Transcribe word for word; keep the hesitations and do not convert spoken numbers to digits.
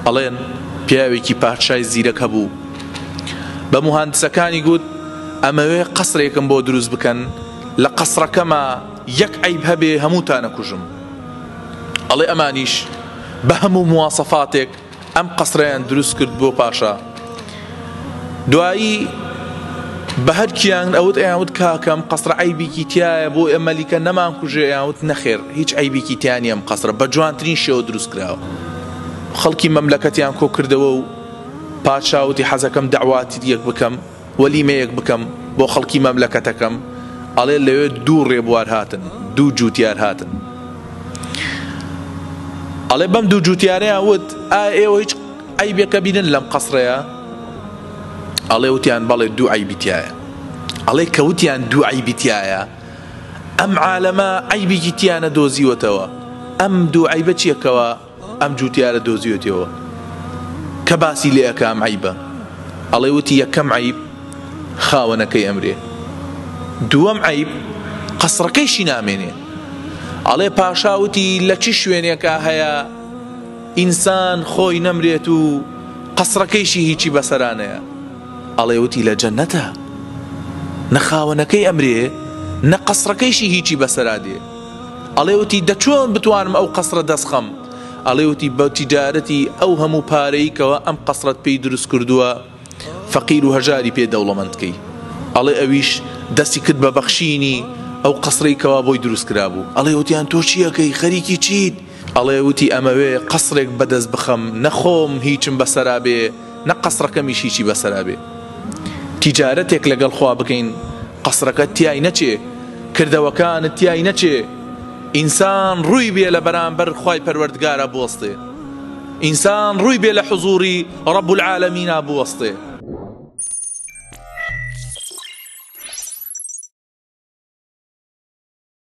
ئەڵێن پیاوێکی پادشای زیرەک هەبوو بە موهاندسەکانی گوت ئەمەوێ قەسرێکم بۆ دروست بکەن لە قەسرەکەمە یەک عیب هەبێ هەمووتان نەکوژم. ئەڵێ ئەمانیش بە هەموو مواسەفاتێک ئەم قەسرەیان دروست کرد بۆ پاشا. دوایی بە هەرکیان ئەوت ئەیانوت کاکەم قەسرە عیبێکی تایە بۆ ئێمەلیکە نەمان کوژێ، ئەیانوت نەخێر هیچ عیبێکی تیانی ئەم قەسرە بە جوانترین شێوە دروست کراوە. خەڵکی مەملەکەتیان کۆ کردەوە و پادشاوتی حەزەکەم دەعواتی یەک بکەم وەلیمەیەک بکەم بۆ خەڵکی مەملەکەتەکەم. ئەڵێ لەوێ دوو ڕێبوار هاتن، دوو جووتیار هاتن. ئەڵێ بەم دوو جووتیارەیان وت ئایا ئێوە هیچ عیبێکە بینن لەم قەسرەیە؟ ئەڵێ وتیان بەڵێ دوو عیبی تایە. ئەڵێ کەوتیان دوو عیبی تایە ئەم عالەمە عیبێکی تیانە دۆزیوەتەوە، ئەم دوو عیبە چیەکەوە ئەم جووتیارە دۆزیوەتەوە کە باسی لێ ئەکە ئەم عیبە؟ ئەڵێ وتی یەکەم عیب خاوەنەکەی ئەمرێ، دووەم عیب قەسرەکەیشی نامێنێ. ئەڵێ پاشاوتی لە چی شوێنێکە هەیە ئینسان خۆی نەمرێت و قەسرەکەیشی هیچی بەسەرانەیە؟ ئەڵێ وتی لە جەننەتە، نەخاوەنەکەی ئەمرێ نە قەسرەکەیشی هیچی بەسەرادێ. ئەڵێ وتی دەچۆن بتوانم ئەو قەسرە دەستخەم؟ ئەڵێ وتی بە تیجارەتی ئەو هەموو پارەی کەوە ئەم قەسرەت پێی دروست کردووە فەقیر و هەژاری پێ دەوڵەمەندکەی. ئەڵێ ئەویش دەستی کرد بە بەخشینی ئەو قەسرەی کەوا بۆی دروست کرابوو. ئەڵێ وتیان تۆ چیەکەی خەریکی چیت؟ ئەڵێ وتی ئەمەوێ قەسرێک بەدەست بخەم نەخۆم هیچم بەسەرا بێ نە قەسرەکەمیش هیچی بەسەرا بێ. تیجارەتێک لەگەڵ خوا بکەین قەسرەکە تیای نەچێ، کردەوەکانت تیای نەچێ، ئینسان ڕووی بێ لە بەرامبەر خوای پەروەردگارە بوەستێ، ئینسان ڕووی بێ لە حوزوری ڕەب العالەمینە بوەستێ.